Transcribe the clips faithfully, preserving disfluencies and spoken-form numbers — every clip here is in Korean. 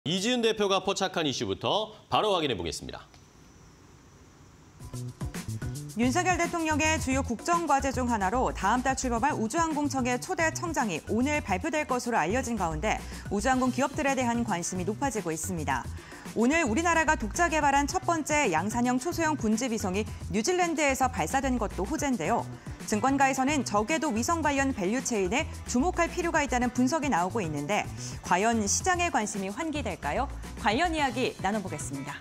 이지은 대표가 포착한 이슈부터 바로 확인해 보겠습니다. 윤석열 대통령의 주요 국정과제 중 하나로 다음 달 출범할 우주항공청의 초대 청장이 오늘 발표될 것으로 알려진 가운데 우주항공 기업들에 대한 관심이 높아지고 있습니다. 오늘 우리나라가 독자 개발한 첫 번째 양산형 초소형 군집위성이 뉴질랜드에서 발사된 것도 호재인데요. 증권가에서는 적외도 위성 관련 밸류체인에 주목할 필요가 있다는 분석이 나오고 있는데 과연 시장의 관심이 환기될까요? 관련 이야기 나눠보겠습니다.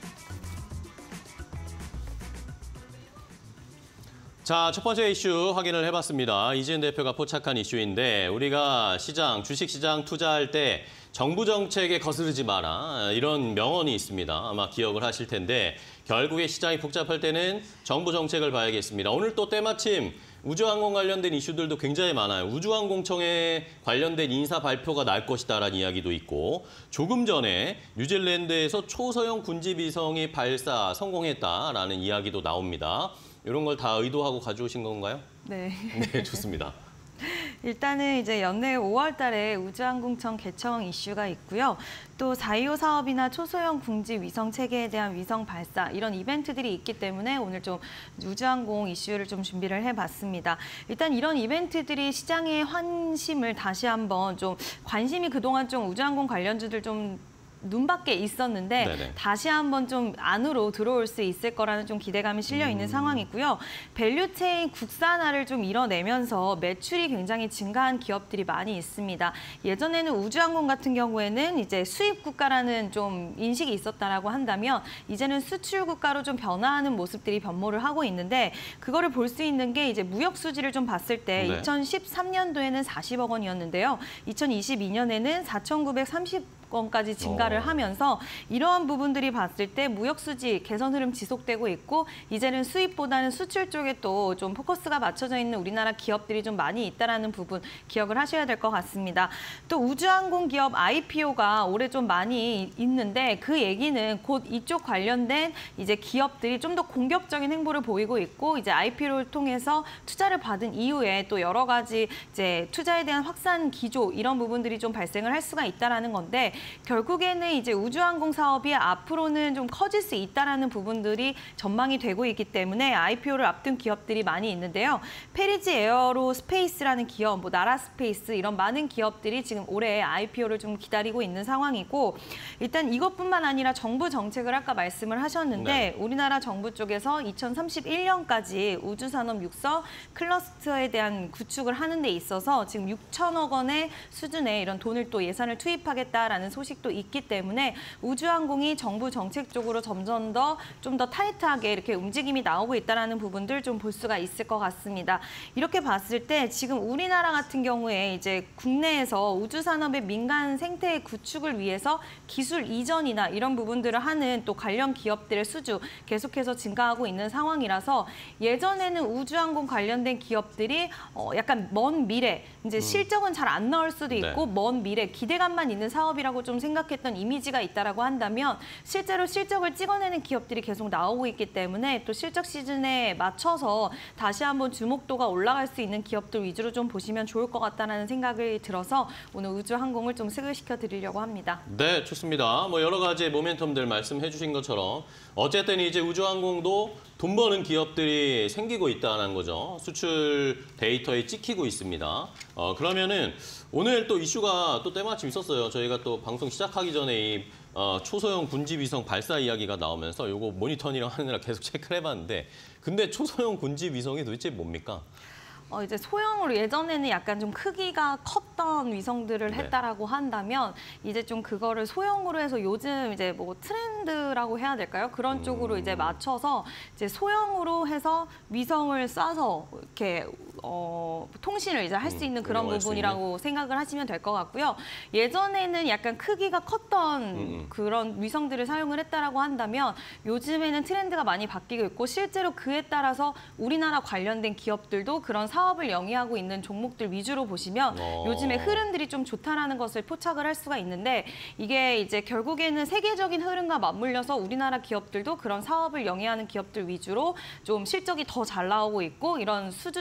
자, 첫 번째 이슈 확인을 해봤습니다. 이지은 대표가 포착한 이슈인데 우리가 시장, 주식시장 투자할 때 정부 정책에 거스르지 마라 이런 명언이 있습니다. 아마 기억을 하실 텐데 결국에 시장이 복잡할 때는 정부 정책을 봐야겠습니다. 오늘 또 때마침 우주항공 관련된 이슈들도 굉장히 많아요. 우주항공청에 관련된 인사 발표가 날 것이다라는 이야기도 있고 조금 전에 뉴질랜드에서 초소형 군집위성이 발사 성공했다라는 이야기도 나옵니다. 이런 걸 다 의도하고 가져오신 건가요? 네. 네, 좋습니다. 일단은 이제 연내 오월 달에 우주항공청 개청 이슈가 있고요. 또 사이오 사업이나 초소형 군집 위성 체계에 대한 위성 발사 이런 이벤트들이 있기 때문에 오늘 좀 우주항공 이슈를 좀 준비를 해봤습니다. 일단 이런 이벤트들이 시장의 환심을 다시 한번 좀 관심이 그동안 좀 우주항공 관련주들 좀 눈밖에 있었는데 네네. 다시 한번 좀 안으로 들어올 수 있을 거라는 좀 기대감이 실려 있는 음. 상황이고요. 밸류체인 국산화를 좀 이뤄내면서 매출이 굉장히 증가한 기업들이 많이 있습니다. 예전에는 우주항공 같은 경우에는 이제 수입 국가라는 좀 인식이 있었다라고 한다면 이제는 수출 국가로 좀 변화하는 모습들이 변모를 하고 있는데 그거를 볼 수 있는 게 이제 무역 수지를 좀 봤을 때 네. 이천십삼 년도에는 사십억 원이었는데요. 이천이십이 년에는 사천구백삼십 원까지 증가를 하면서 이러한 부분들이 봤을 때 무역 수지 개선 흐름 지속되고 있고 이제는 수입보다는 수출 쪽에 또 좀 포커스가 맞춰져 있는 우리나라 기업들이 좀 많이 있다라는 부분 기억을 하셔야 될 것 같습니다. 또 우주항공 기업 아이피오가 올해 좀 많이 있는데 그 얘기는 곧 이쪽 관련된 이제 기업들이 좀 더 공격적인 행보를 보이고 있고 이제 아이피오를 통해서 투자를 받은 이후에 또 여러 가지 이제 투자에 대한 확산 기조 이런 부분들이 좀 발생을 할 수가 있다라는 건데 결국에는 이제 우주항공 사업이 앞으로는 좀 커질 수 있다라는 부분들이 전망이 되고 있기 때문에 아이피오를 앞둔 기업들이 많이 있는데요. 페리지 에어로 스페이스라는 기업, 뭐 나라스페이스 이런 많은 기업들이 지금 올해 아이피오를 좀 기다리고 있는 상황이고 일단 이것뿐만 아니라 정부 정책을 아까 말씀을 하셨는데 네. 우리나라 정부 쪽에서 이천삼십일 년까지 우주산업 육성 클러스터에 대한 구축을 하는 데 있어서 지금 육천억 원의 수준의 이런 돈을 또 예산을 투입하겠다라는 소식도 있기 때문에 우주항공이 정부 정책적으로 점점 더 좀 더 타이트하게 이렇게 움직임이 나오고 있다는 부분들 좀 볼 수가 있을 것 같습니다. 이렇게 봤을 때 지금 우리나라 같은 경우에 이제 국내에서 우주산업의 민간 생태 구축을 위해서 기술 이전이나 이런 부분들을 하는 또 관련 기업들의 수주 계속해서 증가하고 있는 상황이라서 예전에는 우주항공 관련된 기업들이 어 약간 먼 미래, 이제 실적은 잘 안 나올 수도 있고 네. 먼 미래, 기대감만 있는 사업이라고 좀 생각했던 이미지가 있다라고 한다면 실제로 실적을 찍어내는 기업들이 계속 나오고 있기 때문에 또 실적 시즌에 맞춰서 다시 한번 주목도가 올라갈 수 있는 기업들 위주로 좀 보시면 좋을 것 같다는 생각이 들어서 오늘 우주항공을 좀 소개시켜 드리려고 합니다. 네, 좋습니다. 뭐 여러 가지 모멘텀들 말씀해 주신 것처럼 어쨌든 이제 우주항공도 돈 버는 기업들이 생기고 있다는 거죠. 수출 데이터에 찍히고 있습니다. 어, 그러면은 오늘 또 이슈가 또 때마침 있었어요. 저희가 또 방송 시작하기 전에 이 어, 초소형 군집위성 발사 이야기가 나오면서 요거 모니터링 하느라 계속 체크를 해봤는데 근데 초소형 군집위성이 도대체 뭡니까? 어, 이제 소형으로 예전에는 약간 좀 크기가 컸던 위성들을 했다라고 네. 한다면 이제 좀 그거를 소형으로 해서 요즘 이제 뭐 트렌드라고 해야 될까요? 그런 음... 쪽으로 이제 맞춰서 이제 소형으로 해서 위성을 쏴서 이렇게 어, 통신을 이제 할 수 있는 음, 그런 부분이라고 생각을 하시면 될 것 같고요. 예전에는 약간 크기가 컸던 음. 그런 위성들을 사용을 했다라고 한다면 요즘에는 트렌드가 많이 바뀌고 있고 실제로 그에 따라서 우리나라 관련된 기업들도 그런 사업을 영위하고 있는 종목들 위주로 보시면 오. 요즘에 흐름들이 좀 좋다라는 것을 포착을 할 수가 있는데 이게 이제 결국에는 세계적인 흐름과 맞물려서 우리나라 기업들도 그런 사업을 영위하는 기업들 위주로 좀 실적이 더 잘 나오고 있고 이런 수주적인 모멘텀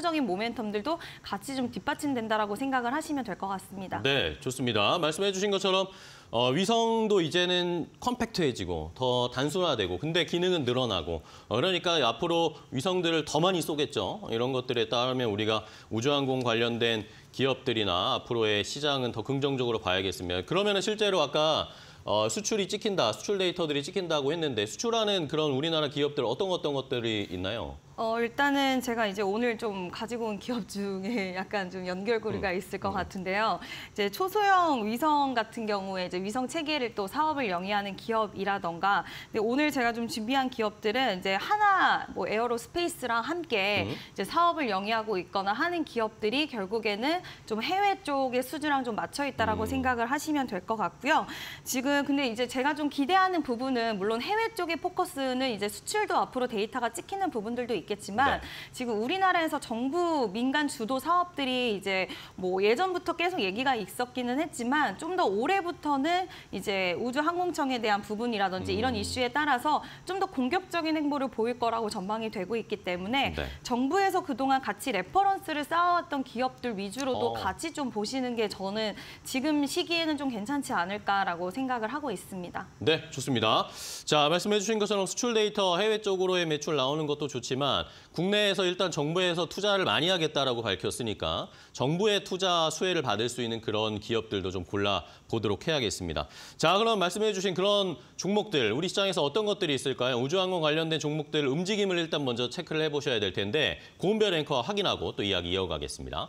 모멘텀들도 같이 좀 뒷받침된다라고 생각을 하시면 될 것 같습니다. 네, 좋습니다. 말씀해 주신 것처럼 어, 위성도 이제는 컴팩트해지고 더 단순화되고 근데 기능은 늘어나고 어, 그러니까 앞으로 위성들을 더 많이 쏘겠죠. 이런 것들에 따르면 우리가 우주항공 관련된 기업들이나 앞으로의 시장은 더 긍정적으로 봐야겠습니다. 그러면 실제로 아까 어, 수출이 찍힌다, 수출 데이터들이 찍힌다고 했는데 수출하는 그런 우리나라 기업들 어떤 어떤 것들이 있나요? 어, 일단은 제가 이제 오늘 좀 가지고 온 기업 중에 약간 좀 연결고리가 음, 있을 것 음. 같은데요. 이제 초소형 위성 같은 경우에 이제 위성 체계를 또 사업을 영위하는 기업이라던가, 근데 오늘 제가 좀 준비한 기업들은 이제 하나 뭐 에어로스페이스랑 함께 음. 이제 사업을 영위하고 있거나 하는 기업들이 결국에는 좀 해외 쪽의 수주랑 좀 맞춰 있다라고 음. 생각을 하시면 될 것 같고요. 지금 근데 이제 제가 좀 기대하는 부분은 물론 해외 쪽의 포커스는 이제 수출도 앞으로 데이터가 찍히는 부분들도 있겠지만 네. 지금 우리나라에서 정부 민간 주도 사업들이 이제 뭐 예전부터 계속 얘기가 있었기는 했지만 좀 더 올해부터는 이제 우주항공청에 대한 부분이라든지 음. 이런 이슈에 따라서 좀 더 공격적인 행보를 보일 거라고 전망이 되고 있기 때문에 네. 정부에서 그동안 같이 레퍼런스를 쌓아왔던 기업들 위주로도 어. 같이 좀 보시는 게 저는 지금 시기에는 좀 괜찮지 않을까라고 생각을 하고 있습니다. 네, 좋습니다. 자, 말씀해 주신 것처럼 수출 데이터 해외 쪽으로의 매출 나오는 것도 좋지만 국내에서 일단 정부에서 투자를 많이 하겠다라고 밝혔으니까 정부의 투자 수혜를 받을 수 있는 그런 기업들도 좀 골라보도록 해야겠습니다. 자, 그럼 말씀해 주신 그런 종목들, 우리 시장에서 어떤 것들이 있을까요? 우주항공 관련된 종목들 움직임을 일단 먼저 체크를 해보셔야 될 텐데 고은별 앵커와 확인하고 또 이야기 이어가겠습니다.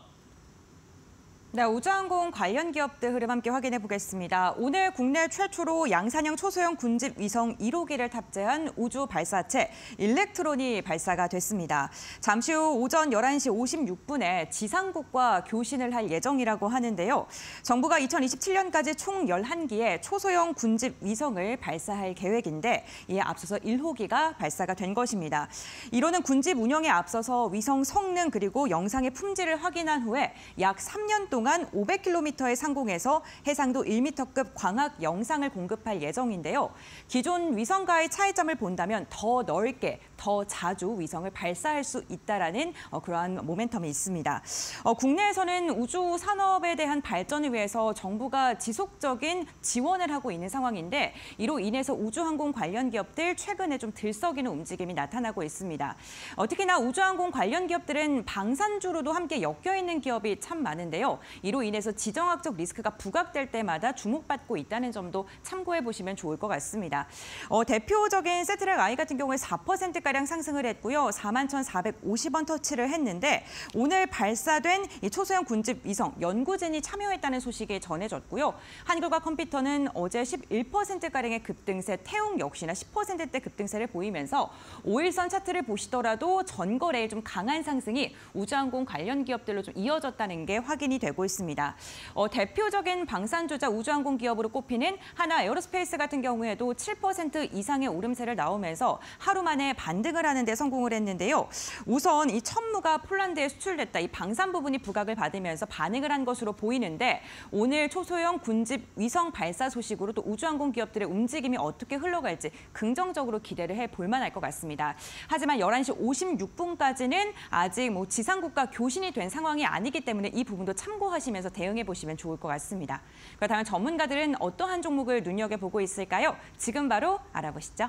네, 우주항공 관련 기업들 흐름 함께 확인해 보겠습니다. 오늘 국내 최초로 양산형 초소형 군집 위성 일 호기를 탑재한 우주 발사체 일렉트론이 발사가 됐습니다. 잠시 후 오전 열한 시 오십육 분에 지상국과 교신을 할 예정이라고 하는데요. 정부가 이천이십칠 년까지 총 열한 기의 초소형 군집 위성을 발사할 계획인데 이에 앞서서 일 호기가 발사가 된 것입니다. 일 호는 군집 운영에 앞서서 위성 성능 그리고 영상의 품질을 확인한 후에 약 삼 년 동안 동안 오백 킬로미터의 상공에서 해상도 일 미터급 광학 영상을 공급할 예정인데요. 기존 위성과의 차이점을 본다면 더 넓게, 더 자주 위성을 발사할 수 있다라는 어, 그러한 모멘텀이 있습니다. 어, 국내에서는 우주 산업에 대한 발전을 위해서 정부가 지속적인 지원을 하고 있는 상황인데 이로 인해서 우주항공 관련 기업들 최근에 좀 들썩이는 움직임이 나타나고 있습니다. 어, 특히나 우주항공 관련 기업들은 방산주로도 함께 엮여 있는 기업이 참 많은데요. 이로 인해서 지정학적 리스크가 부각될 때마다 주목받고 있다는 점도 참고해 보시면 좋을 것 같습니다. 어, 대표적인 세트랙 아이 같은 경우에 사 퍼센트가량 상승을 했고요. 사만 천사백오십 원 터치를 했는데 오늘 발사된 이 초소형 군집 위성 연구진이 참여했다는 소식이 전해졌고요. 한글과 컴퓨터는 어제 십일 퍼센트가량의 급등세, 태웅 역시나 십 퍼센트대 급등세를 보이면서 오일선 차트를 보시더라도 전거래에 좀 강한 상승이 우주항공 관련 기업들로 좀 이어졌다는 게 확인이 되고 있습니다. 어, 대표적인 방산주자 우주항공 기업으로 꼽히는 하나 에어로스페이스 같은 경우에도 칠 퍼센트 이상의 오름세를 나오면서 하루 만에 반등을 하는 데 성공을 했는데요. 우선 이 천무가 폴란드에 수출됐다. 이 방산 부분이 부각을 받으면서 반응을 한 것으로 보이는데 오늘 초소형 군집 위성 발사 소식으로 또 우주항공 기업들의 움직임이 어떻게 흘러갈지 긍정적으로 기대를 해볼 만할 것 같습니다. 하지만 열한 시 오십육 분까지는 아직 뭐 지상국과 교신이 된 상황이 아니기 때문에 이 부분도 참고하시면서 대응해 보시면 좋을 것 같습니다. 그렇다면 전문가들은 어떠한 종목을 눈여겨보고 있을까요? 지금 바로 알아보시죠.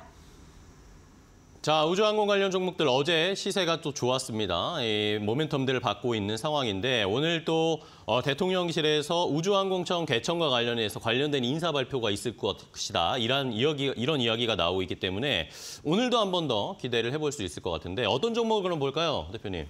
자, 우주항공 관련 종목들 어제 시세가 또 좋았습니다. 이 모멘텀들을 받고 있는 상황인데 오늘 또 어, 대통령실에서 우주항공청 개청과 관련해서 관련된 인사 발표가 있을 것이다. 이런 이야기, 이런 이야기가 나오고 있기 때문에 오늘도 한 번 더 기대를 해볼 수 있을 것 같은데 어떤 종목을 그럼 볼까요, 대표님?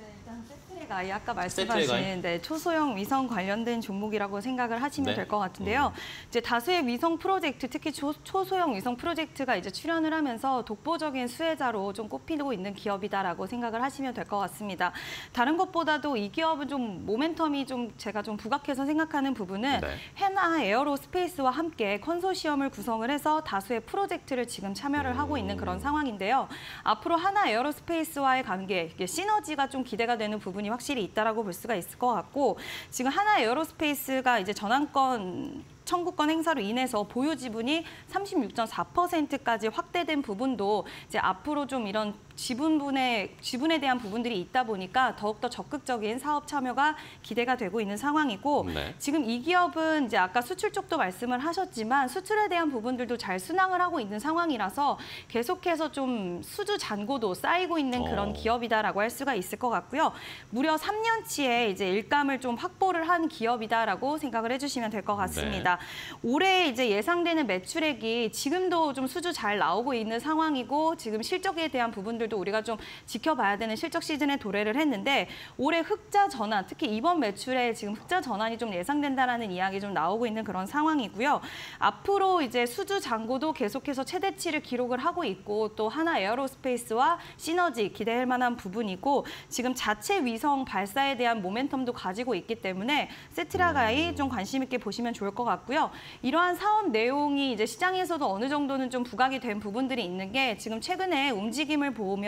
아이 아까 말씀하신 네, 초소형 위성 관련된 종목이라고 생각을 하시면 네. 될 것 같은데요. 음. 이제 다수의 위성 프로젝트, 특히 초, 초소형 위성 프로젝트가 이제 출연을 하면서 독보적인 수혜자로 좀 꼽히고 있는 기업이다라고 생각을 하시면 될 것 같습니다. 다른 것보다도 이 기업은 좀 모멘텀이 좀 제가 좀 부각해서 생각하는 부분은 네. 해나 에어로스페이스와 함께 컨소시엄을 구성을 해서 다수의 프로젝트를 지금 참여를 음. 하고 있는 그런 상황인데요. 앞으로 하나 에어로스페이스와의 관계, 이게 시너지가 좀 기대가 되는 부분이 확 확실히 있다라고 볼 수가 있을 것 같고 지금 하나 에어로스페이스가 이제 전환권 청구권 행사로 인해서 보유 지분이 삼십육 점 사 퍼센트까지 확대된 부분도 이제 앞으로 좀 이런 지분분에 지분에 대한 부분들이 있다 보니까 더욱더 적극적인 사업 참여가 기대가 되고 있는 상황이고 네. 지금 이 기업은 이제 아까 수출 쪽도 말씀을 하셨지만 수출에 대한 부분들도 잘 순항을 하고 있는 상황이라서 계속해서 좀 수주 잔고도 쌓이고 있는 그런 어. 기업이다라고 할 수가 있을 것 같고요. 무려 삼 년치의 이제 일감을 좀 확보를 한 기업이다라고 생각을 해주시면 될 것 같습니다. 네. 올해 이제 예상되는 매출액이 지금도 좀 수주 잘 나오고 있는 상황이고 지금 실적에 대한 부분들도 우리가 좀 지켜봐야 되는 실적 시즌에 도래를 했는데 올해 흑자 전환, 특히 이번 매출에 지금 흑자 전환이 좀 예상된다라는 이야기 좀 나오고 있는 그런 상황이고요. 앞으로 이제 수주 잔고도 계속해서 최대치를 기록을 하고 있고 또 하나 에어로스페이스와 시너지 기대할 만한 부분이고 지금 자체 위성 발사에 대한 모멘텀도 가지고 있기 때문에 세트라가이 좀 관심 있게 보시면 좋을 것 같고요. 이러한 사업 내용이 이제 시장에서도 어느 정도는 좀 부각이 된 부분들이 있는 게 지금 최근에 움직임을 보면은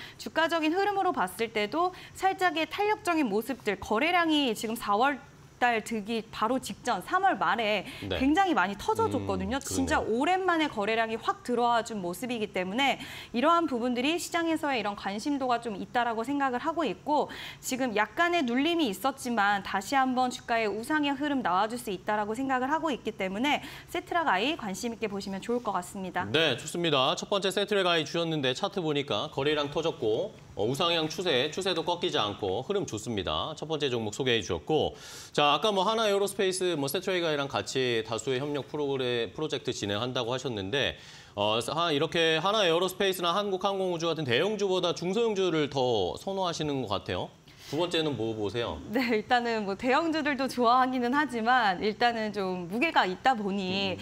주가적인 흐름으로 봤을 때도 살짝의 탄력적인 모습들, 거래량이 지금 사월 달 들기 바로 직전 삼월 말에 네. 굉장히 많이 터져줬거든요. 음, 진짜 오랜만에 거래량이 확 들어와 준 모습이기 때문에 이러한 부분들이 시장에서의 이런 관심도가 좀 있다라고 생각을 하고 있고 지금 약간의 눌림이 있었지만 다시 한번 주가의 우상의 흐름 나와줄 수 있다라고 생각을 하고 있기 때문에 세트라가이 관심 있게 보시면 좋을 것 같습니다. 네, 좋습니다. 첫 번째 세트라가이 주셨는데 차트 보니까 거래량 터졌고 어, 우상향 추세, 추세도 꺾이지 않고 흐름 좋습니다. 첫 번째 종목 소개해 주셨고 자 아까 뭐 하나 에어로스페이스, 뭐 세트라가이랑 같이 다수의 협력 프로그램 프로젝트 진행한다고 하셨는데 어, 이렇게 하나 에어로스페이스나 한국항공우주 같은 대형주보다 중소형주를 더 선호하시는 것 같아요. 두 번째는 뭐 보세요? 네, 일단은 뭐 대형주들도 좋아하기는 하지만 일단은 좀 무게가 있다 보니 음.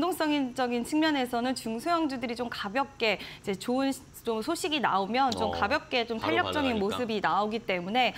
변동성적인 측면에서는 중소형주들이 좀 가볍게 이제 좋은 좀 소식이 나오면 좀 어, 가볍게 좀 탄력적인 모습이 나오기 때문에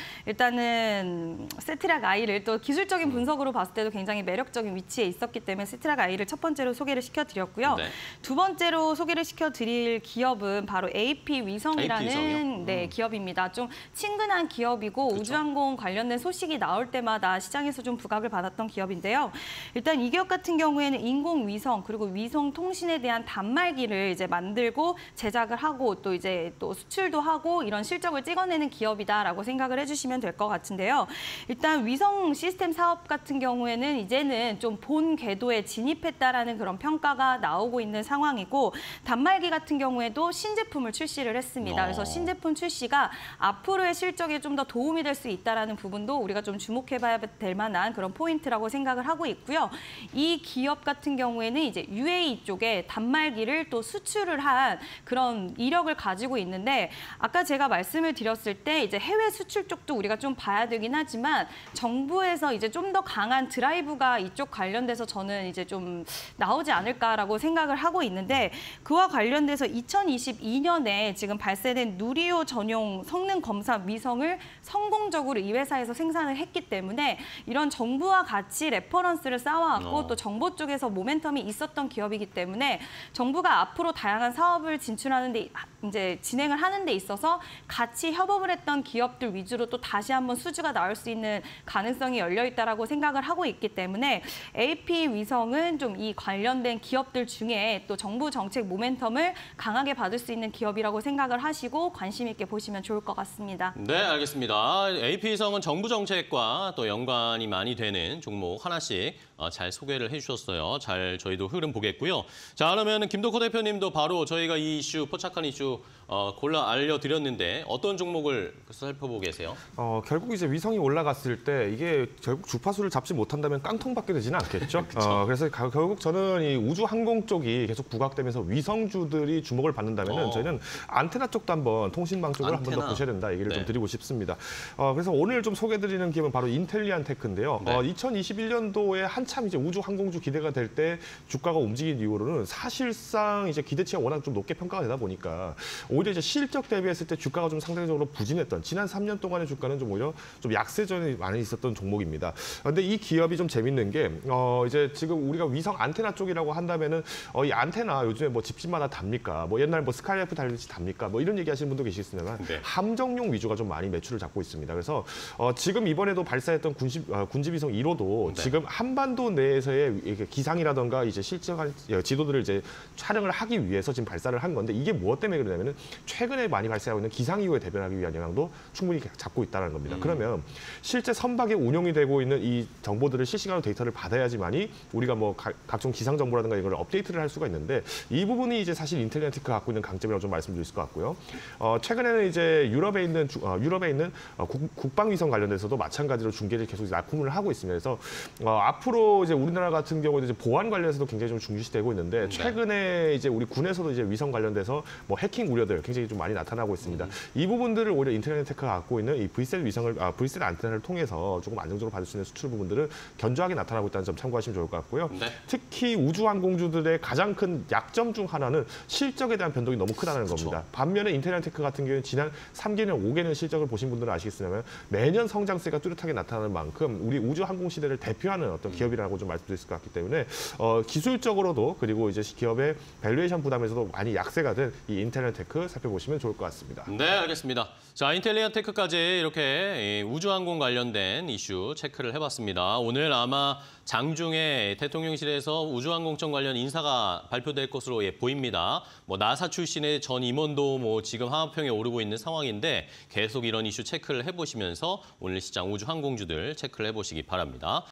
일단은 세트라가이를 또 기술적인 분석으로 봤을 때도 굉장히 매력적인 위치에 있었기 때문에 세트라가이를 첫 번째로 소개를 시켜드렸고요. 네. 두 번째로 소개를 시켜드릴 기업은 바로 에이피 위성이라는 네, 음. 기업입니다. 좀 친근한 기업이고 그렇죠. 우주항공 관련된 소식이 나올 때마다 시장에서 좀 부각을 받았던 기업인데요. 일단 이 기업 같은 경우에는 인공위성 그리고 위성 통신에 대한 단말기를 이제 만들고 제작을 하고 또 이제 또 수출도 하고 이런 실적을 찍어내는 기업이다라고 생각을 해주시면 될 것 같은데요. 일단 위성 시스템 사업 같은 경우에는 이제는 좀 본 궤도에 진입했다라는 그런 평가가 나오고 있는 상황이고 단말기 같은 경우에도 신제품을 출시를 했습니다. 그래서 신제품 출시가 앞으로의 실적에 좀 더 도움이 될 수 있다라는 부분도 우리가 좀 주목해봐야 될 만한 그런 포인트라고 생각을 하고 있고요. 이 기업 같은 경우에는 이제 유에이 쪽에 단말기를 또 수출을 한 그런 이력을 가지고 있는데 아까 제가 말씀을 드렸을 때 이제 해외 수출 쪽도 우리가 좀 봐야 되긴 하지만 정부에서 이제 좀 더 강한 드라이브가 이쪽 관련돼서 저는 이제 좀 나오지 않을까라고 생각을 하고 있는데 그와 관련돼서 이천이십이 년에 지금 발사된 누리호 전용 성능 검사 위성을 성공적으로 이 회사에서 생산을 했기 때문에 이런 정부와 같이 레퍼런스를 쌓아왔고 어. 또 정보 쪽에서 모멘텀이 있었던 기업이기 때문에 정부가 앞으로 다양한 사업을 진출하는 데 이제 진행을 하는 데 있어서 같이 협업을 했던 기업들 위주로 또 다시 한번 수주가 나올 수 있는 가능성이 열려 있다라고 생각을 하고 있기 때문에 에이피 위성은 좀 이 관련된 기업들 중에 또 정부 정책 모멘텀을 강하게 받을 수 있는 기업이라고 생각을 하시고 관심 있게 보시면 좋을 것 같습니다. 네, 알겠습니다. 에이피 위성은 정부 정책과 또 연관이 많이 되는 종목 하나씩 잘 소개를 해주셨어요. 잘 저희도 흐름 보겠고요. 자, 그러면 김덕호 대표님도 바로 저희가 이 이슈, 포착한 이슈 어, 골라 알려드렸는데 어떤 종목을 살펴보고 계세요? 어, 결국 이제 위성이 올라갔을 때 이게 결국 주파수를 잡지 못한다면 깡통받게 되지는 않겠죠. 어, 그래서 가, 결국 저는 이 우주 항공 쪽이 계속 부각되면서 위성주들이 주목을 받는다면 어. 저희는 안테나 쪽도 한번 통신망 쪽을 한 번 더 보셔야 된다 얘기를 네. 좀 드리고 싶습니다. 어, 그래서 오늘 좀 소개드리는 기업은 바로 인텔리안 테크인데요. 네. 어, 이천이십일 년도에 한참 이제 우주 항공주 기대가 될 때 주가가 움직인 이후로는 사실상 이제 기대치가 워낙 좀 높게 평가가 되다 보니까 오히려 이제 실적 대비했을 때 주가가 좀 상대적으로 부진했던 지난 삼 년 동안의 주가는 좀 오히려 좀 약세전이 많이 있었던 종목입니다. 그런데 이 기업이 좀 재밌는 게 어, 이제 지금 우리가 위성 안테나 쪽이라고 한다면은 어, 이 안테나 요즘에 뭐 집집마다 답니까? 뭐 옛날 뭐 스카이라이프 달듯이 답니까? 뭐 이런 얘기하시는 분도 계시겠지만 네. 함정용 위주가 좀 많이 매출을 잡고 있습니다. 그래서 어, 지금 이번에도 발사했던 군집 어, 군집위성 일 호도 네. 지금 한반도 내에서의 기상이라던가 이제 실질적인 지도들을 이제 촬영을 하기 위해서 지금 발사를 한 건데 이게 무엇 때문에 그러냐면은 최근에 많이 발생하고 있는 기상이후에 대변하기 위한 영향도 충분히 잡고 있다는 겁니다. 음. 그러면 실제 선박에 운용이 되고 있는 이 정보들을 실시간으로 데이터를 받아야지만이 우리가 뭐 가, 각종 기상 정보라든가 이걸 업데이트를 할 수가 있는데 이 부분이 이제 사실 인텔리아테크가 갖고 있는 강점이라고 좀 말씀드릴 수 같고요. 어, 최근에는 이제 유럽에 있는 주, 어, 유럽에 있는 어, 국, 국방위성 관련돼서도 마찬가지로 중계를 계속 납품을 하고 있습니다. 그래서 어, 앞으로 이제 우리나라 같은 경우에 이제 보안 관련해서도 굉장히 좀 중시되고 있는데 최근에 이제 우리 군에서도 이제 위성 관련돼서 뭐 해킹 우려들 굉장히 좀 많이 나타나고 있습니다. 음. 이 부분들을 오히려 인텔리아테크가 갖고 있는 이 브이셋 위성을 아, 브이셋 안테나를 통해서 조금 안정적으로 받을 수 있는 수출 부분들은 견조하게 나타나고 있다는 점 참고하시면 좋을 것 같고요. 네. 특히 우주항공주들의 가장 큰 약점 중 하나는 실적에 대한 변동이 너무 크다는 그쵸. 겁니다. 반면에 인텔리아테크 같은 경우는 지난 삼 개년, 오 개년 실적을 보신 분들은 아시겠으면 매년 성장세가 뚜렷하게 나타나는 만큼 우리 우주항공 시대를 대표하는 어떤 기업이라고 좀 말씀드릴 수 있을 것 같기 때문에 어, 기술적으로도 그리고 이제 기업의 밸류에이션 부담에서도 많이 약세가 된 이 인텔리아테크 살펴보시면 좋을 것 같습니다. 네, 알겠습니다. 자, 인텔리아테크까지 이렇게 우주항공 관련된 이슈 체크를 해봤습니다. 오늘 아마 장중에 대통령실에서 우주항공청 관련 인사가 발표될 것으로 예, 보입니다. 뭐 나사 출신의 전 임원도 뭐 지금 하마평에 오르고 있는 상황인데 계속 이런 이슈 체크를 해보시면서 오늘 시장 우주항공주들 체크를 해보시기 바랍니다.